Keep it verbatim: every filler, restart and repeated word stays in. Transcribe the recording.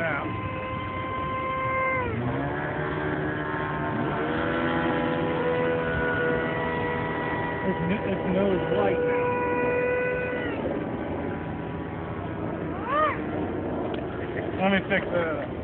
now. Its, its nose white now. Let me fix that up.